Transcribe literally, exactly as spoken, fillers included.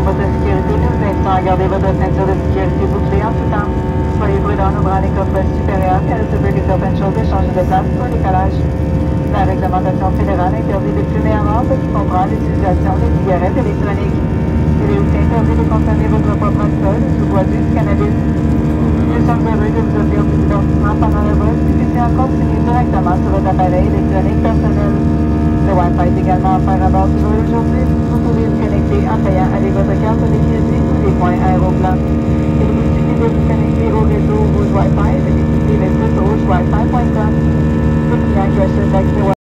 votre sécurité, nous vous invitons à garder votre ceinture de sécurité bouclée en tout temps. Soyez prudents en ouvrant les coffres supérieurs car il se peut que certaines choses aient changé de place ou un décalage. La réglementation fédérale interdit de fumer à mort, ce qui comprend l'utilisation des cigarettes électroniques. Il est aussi interdit de consommer votre propre alcool, sous-boisé du cannabis. Nous sommes heureux de vous offrir du divertissement pendant le vol, puis puissiez en continuer directement sur votre appareil électronique personnel. Le Wi-Fi est également offert à bord du vol aujourd'hui. Vous pouvez vous connecter en payant avec votre carte de crédit ou des points aéroplans. Il vous suffit de vous connecter au réseau Rouge Wi-Fi et d'utiliser le site rouge wifi point com. Tout client qui achète l'accès